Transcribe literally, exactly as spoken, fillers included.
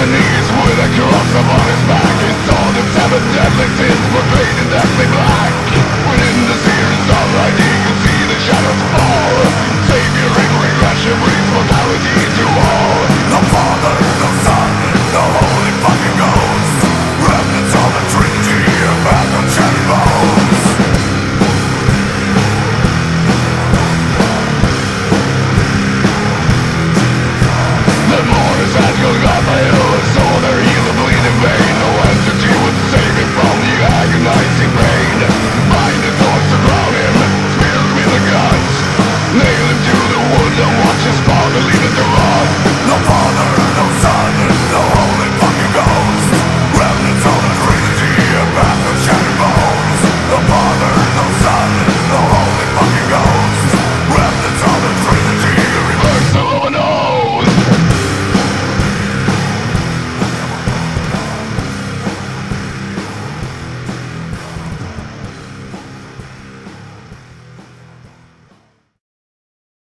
knees with a cross upon his back. He saw them seven deadly sins were paid in deathly blood.